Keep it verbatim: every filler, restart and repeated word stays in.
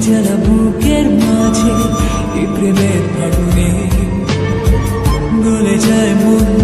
জ্বালা বুকের মাঝে এই প্রেমের ফাগুনে গলে যায় মন।